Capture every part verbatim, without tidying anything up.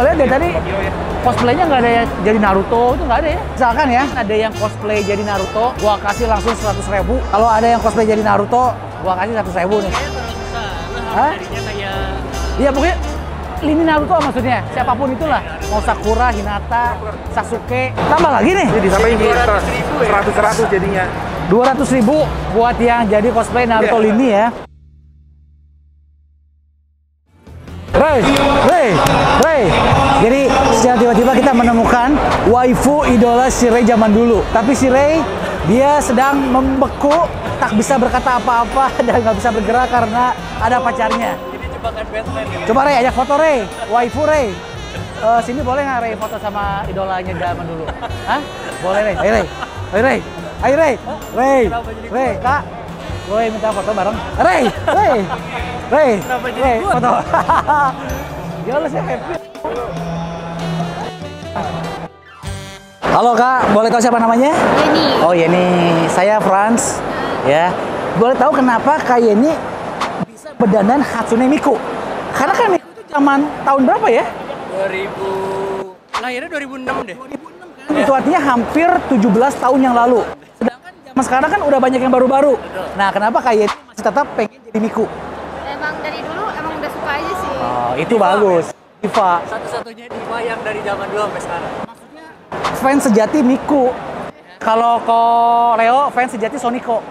gua lihat dari tadi cosplaynya nggak ada yang jadi Naruto, itu nggak ada ya. Misalkan ya, ada yang cosplay jadi Naruto, gua kasih langsung seratus ribu. Kalau ada yang cosplay jadi Naruto, gua kasih seratus ribu nih. Kayaknya terlalu susah. Nah, Hah? jadinya kayak Iya pokoknya lini Naruto maksudnya, siapapun itulah. Mau Sakura, Hinata, Sasuke. Tambah lagi nih. Ini disampaikan dua ratus ribu ya? seratus seratus jadinya. dua ratus ribu buat yang jadi cosplay Naruto Iya. lini ya. Ray, Ray, Ray. Jadi secara tiba-tiba kita menemukan waifu idola si Ray zaman dulu. Tapi si Ray dia sedang membeku, tak bisa berkata apa-apa dan nggak bisa bergerak karena ada pacarnya. ini jebakan Batman ya. Coba Ray, ajak foto Ray, waifu Ray. Eh, sini boleh nggak Ray foto sama idolanya zaman dulu? Hah? Boleh Ray. Ayo Ray, ayo Ray, ayo Ray, Ray, Ray, Kak. Gue minta foto bareng. Ray, Ray, Ray, Kenapa jadi Ray, gua? foto. Gila sih happy. Halo Kak, boleh tahu siapa namanya? Yeni. Oh Yeni, saya Franz. Ya, boleh tahu kenapa Kak Yeni bisa berdandan Hatsune Miku? Karena kan Miku itu zaman tahun berapa ya? dua ribu lahirnya dua ribu enam deh. Itu artinya hampir tujuh belas tahun yang lalu. Sedangkan zaman sekarang kan udah banyak yang baru-baru. Nah, kenapa Kak Yeni masih tetap pengen jadi Miku? Emang dari dulu emang udah suka aja sih. Oh, itu bagus. Diva, Satu-satunya diva yang dari zaman dulu sampai sekarang. fans sejati Miku. Kalau Koreo, fans sejati Soniko.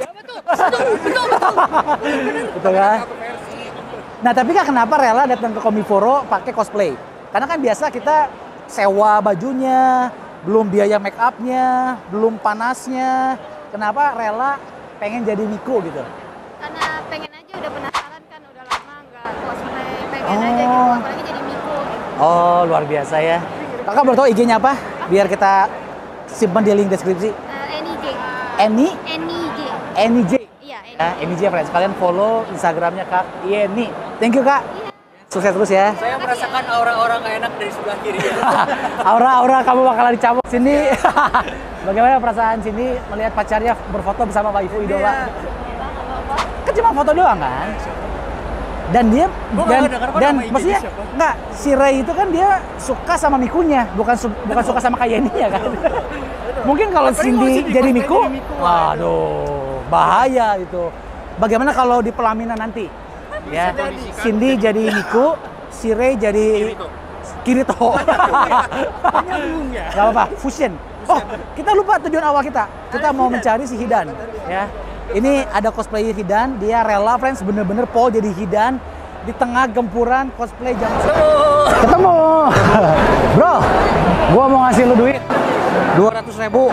Betul kan? Nah, tapi Kak kenapa rela datang ke Komiforo pakai cosplay? Karena kan biasa kita sewa bajunya, belum biaya make up-nya, belum panasnya. Kenapa rela pengen jadi Miku gitu? Karena pengen aja, udah penasaran kan, udah lama nggak cosplay, pengen Oh. aja gitu, apalagi jadi Miku gitu. Oh, luar biasa ya. Kakak boleh tahu I G-nya apa? Biar kita simpan di link deskripsi. Uh, N I J. Eni, N I J. Eni J. Iya, N I J. Ya, Eni J friends. Kalian follow Instagramnya Kak Yeni. Thank you Kak. Sukses terus ya. Saya merasakan aura-aura nggak enak dari sebelah kiri. Aura-aura kamu bakalan dicabut sini. Bagaimana perasaan sini melihat pacarnya berfoto bersama waifu idola? Kan cuma foto doang kan? Dan dia Gua dan nggak dengar apa dan nama I G-nya maksudnya siapa. enggak, si Ray itu kan dia suka sama Mikunya, bukan su- bukan suka sama Kak Yeni ya kan? Mungkin kalau Paling Cindy kalau Cindy jadi cosplay Miku, jadi Miku, waduh, bahaya itu. Bagaimana kalau di pelaminan nanti? Ya, Cindy jadi Miku, si Ray jadi Kirito. Nyambung ya. Gak apa-apa, fusion. Oh, kita lupa tujuan awal kita. Kita mau mencari si Hidan, ya. Ini ada cosplayer Hidan, dia rela friends bener-bener Paul jadi Hidan di tengah gempuran cosplay zaman sekarang. Ketemu. Bro, gua mau ngasih lu duit dua ratus ribu.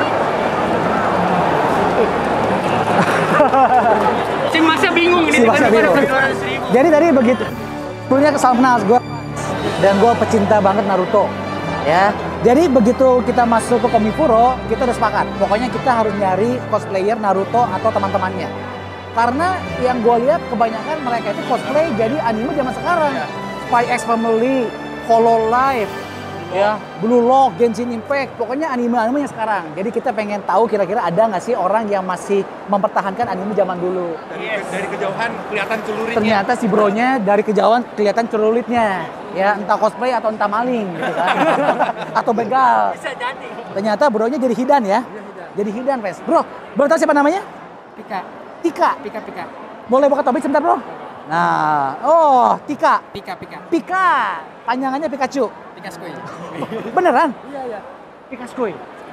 Si Masnya bingung ini Si Masnya bingung. dua ratus ribu. Jadi tadi begitu. Sebelumnya kesal kenal gua dan gua pecinta banget Naruto. Ya. Jadi begitu kita masuk ke Komifuro, kita udah sepakat. Pokoknya kita harus nyari cosplayer Naruto atau teman-temannya. Karena yang gue lihat kebanyakan mereka itu cosplay jadi anime zaman sekarang. Spy X Family, Hololive, ya, Blue Lock, Genshin Impact. Pokoknya anime-anime yang sekarang. Jadi kita pengen tahu kira-kira ada nggak sih orang yang masih mempertahankan anime zaman dulu. Dari, dari kejauhan kelihatan celuritnya. Ternyata si bronya dari kejauhan kelihatan celulitnya. Ya, entah cosplay atau entah maling gitu kan. Atau begal. Bisa jadi. Ternyata bronya jadi Hidan ya. Jadi Hidan, Res. Bro, boleh tahu siapa namanya? Pika, Tika. pika, pika, Boleh buka topik sebentar, Bro? Nah, oh, Tika. pika, pika, Pika. Panjangannya Pikachu. pika skoy. Beneran? Iya, iya. Pikachu.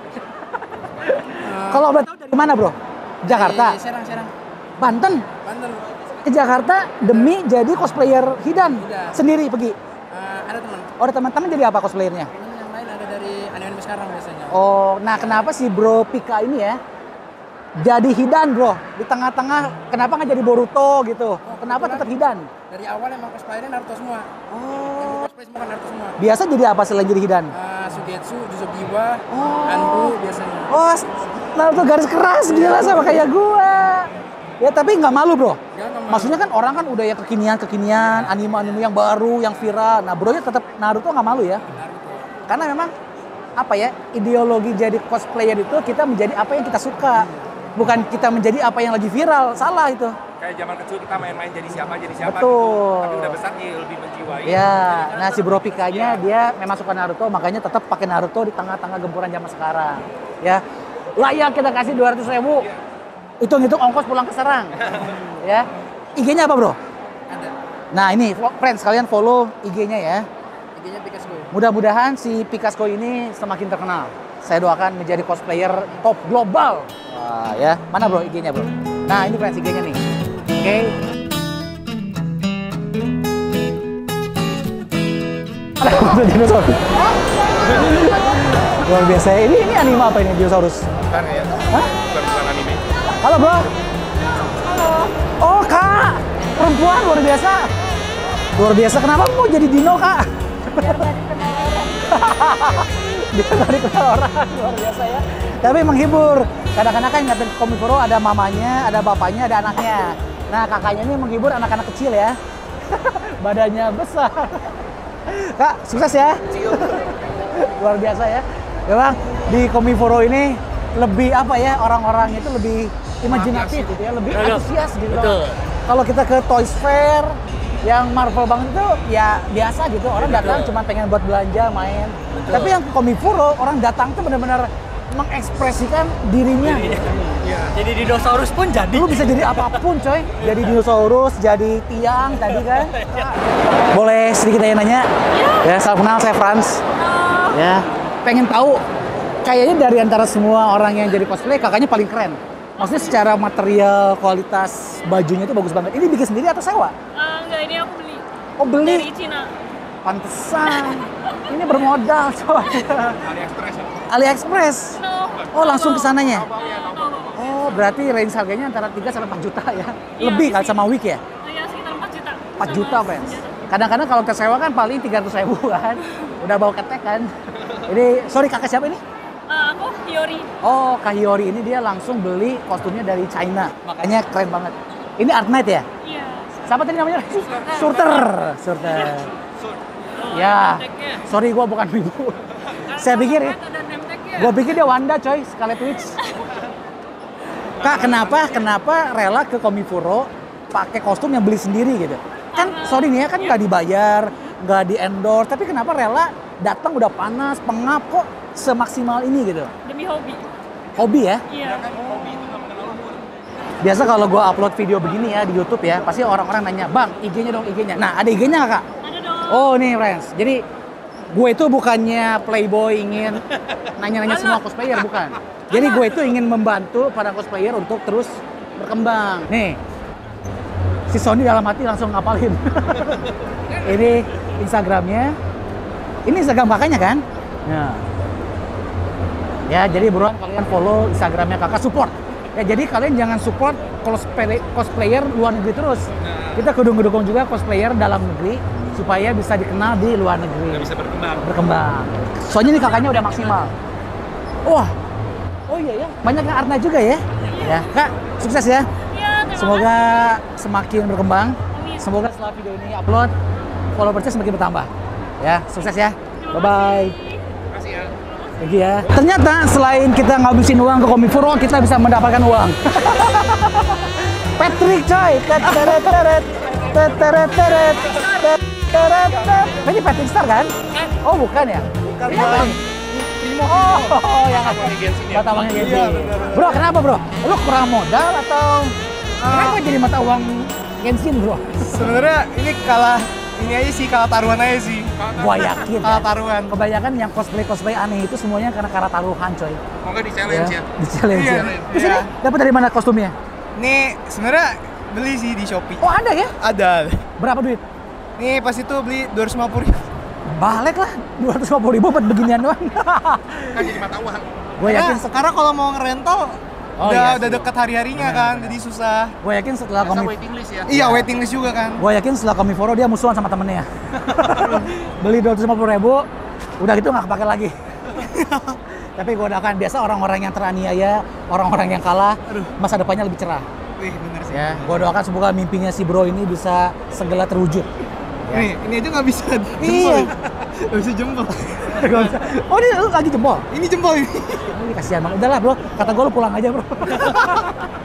Kalau boleh tahu dari mana, Bro? Jakarta. Serang, Serang, Banten. Banten. Ke Jakarta demi jadi cosplayer Hidan. Hidan. Sendiri pergi. Uh, ada teman. Oh, ada teman-teman jadi apa cosplayernya? Teman yang lain ada dari anime sekarang biasanya. Oh, nah kenapa si Bro Pika ini ya jadi Hidan, Bro? Di tengah-tengah, kenapa nggak jadi Boruto gitu? Kenapa tetap Hidan? Dari awal emang cosplayernya Naruto semua. Oh, Cosplay semua kan Naruto semua. biasa jadi apa selain jadi Hidan? Uh, Sugetsu, Juzubiwa, Oh. Anbu biasanya. Oh, Naruto garis keras, gila sama kayak gua. Ya tapi nggak malu, Bro. Nggak, nggak malu. Maksudnya kan orang kan udah yang kekinian-kekinian, anime-anime yang baru, yang viral. Nah, Bro nya tetap Naruto nggak malu ya? Naruto. Karena memang apa ya, ideologi jadi cosplayer itu kita menjadi apa yang kita suka. Bukan kita menjadi apa yang lagi viral, salah itu. kayak zaman kecil kita main-main jadi siapa jadi siapa Betul. gitu. Tapi udah besar nih lebih menjiwai. Ya, nah si Bro Pikanya dia memang suka Naruto, makanya tetap pakai Naruto di tengah-tengah gempuran zaman sekarang. Ya, layak kita kasih dua ratus ribu. Hitung-hitung ongkos pulang ke Serang. Ya, I G-nya apa bro? Ada. Nah ini, friends kalian follow I G-nya ya. I G-nya Picasso. Mudah-mudahan si Picasso ini semakin terkenal. Saya doakan menjadi cosplayer top global. Wah, ya, mana bro I G-nya bro? Nah ini friends I G-nya nih. Oke. Ada dinosaurus. Luar biasa. Ini ini anime apa ini dinosaurus? Bukan ya? Hah? Bukan bukan anime. Halo bro. Halo. Oh kak, perempuan luar biasa. Luar biasa. Kenapa mau jadi dino kak? Biar gak dikenal orang. Biar gak dikenal orang. Luar biasa ya. Tapi menghibur. Kadang-kadang kan ngatain Komifuro ada mamanya, ada bapaknya, ada anaknya. Nah kakaknya ini menghibur anak-anak kecil ya. Badannya besar. Kak, sukses ya. Luar biasa ya. Memang di Komifuro ini lebih apa ya, orang-orang itu lebih imajinatif gitu ya, lebih antusias gitu. Betul. Kalau kita ke Toys Fair yang Marvel banget itu ya biasa gitu, orang datang cuma pengen buat belanja, main. Betul. Tapi yang ke Komifuro orang datang tuh benar-benar mengekspresikan dirinya. Iya. Jadi dinosaurus pun jadi. Lu bisa jadi apapun coy, jadi dinosaurus, jadi tiang tadi kan. Boleh sedikit aja nanya? Ya, salam kenal, saya Franz. Ya, pengen tahu kayaknya dari antara semua orang yang jadi cosplay kakaknya paling keren. Maksudnya secara material, kualitas bajunya itu bagus banget. Ini bikin sendiri atau sewa? Uh, enggak, ini aku beli Oh beli? dari Cina. Pantesan. Ini bermodal coy. AliExpress ya? No. AliExpress. Oh langsung ke sananya? Uh, no, no. Oh berarti range harganya antara tiga sampai empat juta ya? Iya, Lebih kan sih. sama Wik ya? Uh, ya sekitar empat juta. empat juta friends. Kadang-kadang kalau kita sewa kan paling tiga ratus ribu kan. Udah bawa ketek kan. Ini, sorry kakak siapa ini? Uh, aku Hiyori. Oh, Kak Hiyori ini dia langsung beli kostumnya dari China. Makanya keren banget. Ini Art Knight ya? Iya. Siapa tadi namanya? Surter. Surter. Ya, sorry gua bukan wibu. Saya pikir ya. Ada name tag-nya. Gua pikir dia Wanda coy, Scarlet Witch. Kak, kenapa kenapa rela ke Komifuro pakai kostum yang beli sendiri gitu? Kan sorry nih ya, kan nggak dibayar, nggak di endorse, tapi kenapa rela datang udah panas, pengap kok semaksimal ini gitu? Demi hobi. Hobi ya? Iya. Biasa kalau gua upload video begini ya di YouTube ya, pasti orang-orang nanya, "Bang, I G-nya dong, I G-nya." Nah, ada I G-nya nggak, Kak? Ada dong. Oh, nih, friends. Jadi gue itu bukannya playboy ingin nanya-nanya semua cosplayer, bukan. Jadi gue itu ingin membantu para cosplayer untuk terus berkembang. Nih, si Sony dalam hati langsung ngapalin. Ini Instagramnya. Ini Instagram kakaknya kan? Nah. Ya, jadi buruan kalian follow Instagramnya kakak, support. Ya, jadi kalian jangan support cosplay, cosplayer luar negeri terus. Kita kudu-dukung juga cosplayer dalam negeri supaya bisa dikenal di luar negeri. Nggak bisa berkembang. Berkembang. Soalnya nih kakaknya udah maksimal. Wah. Oh iya ya, banyak yang Arna juga ya. Ya, Kak, sukses ya. Iya, terima Semoga semakin berkembang. Amin. Semoga setelah video ini upload, followersnya semakin bertambah. Ya, sukses ya. Bye bye. Makasih ya. Thank you ya. Ternyata selain kita ngabisin uang ke Komifuro, kita bisa mendapatkan uang. Patrick coy. Teteret teret. Teteret teret. Teteret teret. Ini Patrick Star kan? Oh, bukan ya? Bukan, Ini apa Bang. nih? Oh, oh, yang apa? Genshin ya? Mata uangnya Genshin. Iya, benar, benar. Bro, kenapa bro? Lu kurang modal atau kenapa jadi mata uang Genshin bro? Sebenarnya ini kalah ini aja sih, kalah taruhan aja sih. Gua yakin Kalah ya. taruhan. Kebanyakan yang cosplay-cosplay aneh itu semuanya karena kalah taruhan coy. Mau nggak di challenge ya? Di challenge Iya, ya. iya. Terus ini dapat dari mana kostumnya? Ini sebenarnya beli sih di Shopee. Oh ada ya? Ada. Berapa duit? Nih pas itu beli dua ratus lima puluh ribu. Balik lah, dua ratus lima puluh ribu buat beginian doang. Kan jadi mata uang. Gue yakin, Karena sekarang kalau mau ngerental Oh, udah iya udah sih. dekat hari-harinya kan, jadi susah. gue yakin setelah Masa kami, waiting list ya? Iya, waiting list juga kan. gue yakin setelah Komifuro dia musuhan sama temennya. Beli dua ratus lima puluh ribu, udah gitu nggak kepake lagi. Tapi gue doakan biasa orang-orang yang teraniaya, orang-orang yang kalah, masa depannya lebih cerah. Wih, bener sih. Ya, gue doakan semoga mimpinya si bro ini bisa segera terwujud. Ya. Nih, ini aja nggak bisa jempol. Iya. Nggak bisa jempol. Gak usah. Oh ini lu lagi jempol? Ini jempol ini. Ini kasihan banget. Udahlah bro, kata gue lu pulang aja bro.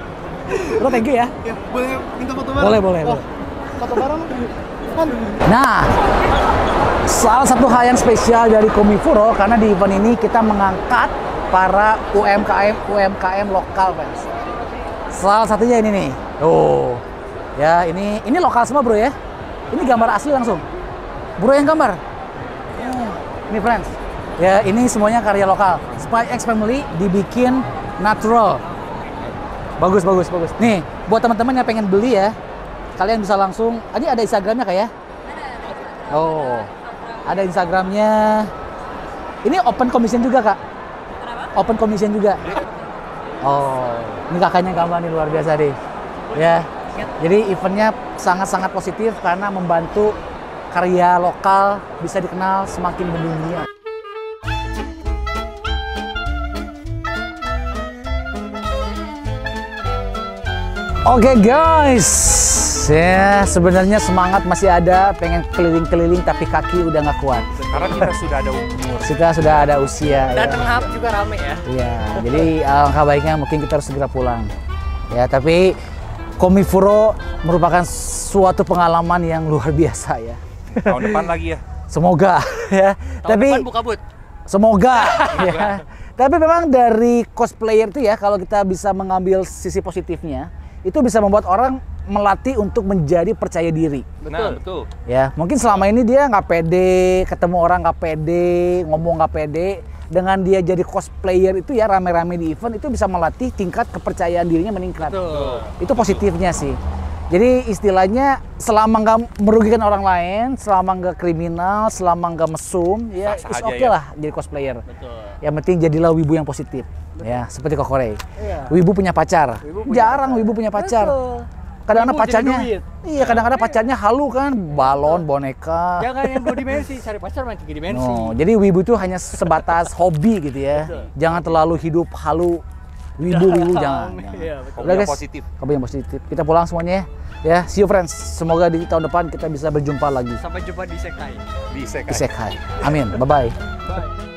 Bro, thank you ya. Ya, boleh minta foto bareng? Boleh, boleh, Oh, boleh. foto bareng kan? Nah, salah satu hal yang spesial dari Komifuro karena di event ini kita mengangkat para U M K M U M K M lokal, fans. Salah satunya ini nih. Oh. Ya, ini ini lokal semua, Bro ya. Ini gambar asli langsung. Bro yang gambar. Ini friends. Ya, ini semuanya karya lokal. Spy X Family dibikin natural. Bagus, bagus, bagus. Nih, buat teman-teman yang pengen beli ya, kalian bisa langsung. Ini ada Instagramnya kayak? Oh, ada Instagramnya. Ini open commission juga, Kak? Open commission juga. Oh, ini kakaknya gambar nih, luar biasa deh. Ya, jadi eventnya sangat-sangat positif karena membantu karya lokal bisa dikenal semakin mendunia. Oke guys, ya sebenarnya semangat masih ada, pengen keliling-keliling tapi kaki udah nggak kuat. Karena kita sudah ada umur. Kita sudah ada usia. Dan ya. Hub juga rame ya. Iya, jadi alangkah baiknya mungkin kita harus segera pulang. Ya, tapi Komifuro merupakan suatu pengalaman yang luar biasa ya. Tahun depan lagi ya. Semoga ya. Tahun tapi depan buka but. semoga ya. Tapi memang dari cosplayer itu ya, kalau kita bisa mengambil sisi positifnya, itu bisa membuat orang melatih untuk menjadi percaya diri. Nah, betul. Ya, mungkin selama ini dia nggak pede, ketemu orang nggak pede, ngomong nggak pede. Dengan dia jadi cosplayer itu ya rame-rame di event itu bisa melatih tingkat kepercayaan dirinya meningkat. Betul. Itu positifnya sih. Jadi istilahnya selama nggak merugikan orang lain, selama nggak kriminal, selama nggak mesum, ya Sah-sah is aja oke ya. lah jadi cosplayer. Betul. Yang penting jadilah wibu yang positif. Ya, seperti Kokorei. Iya. Wibu punya pacar. Wibu punya Jarang wibu punya pacar. Kadang-kadang Wibu jadi pacarnya, duit. iya kadang-kadang pacarnya halu kan, balon, boneka. Jangan yang dua dimensi, cari pacar main tiga dimensi. No, jadi wibu itu hanya sebatas hobi gitu ya. Jangan terlalu hidup halu. Wibu, wibu jangan. jangan. Iya, betul. Udah Yang guys, positif. hobi yang positif. Kita pulang semuanya ya. Ya, see you friends. Semoga di tahun depan kita bisa berjumpa lagi Sampai jumpa di Sekai. Di di Sekai. Amin. Bye bye. Bye.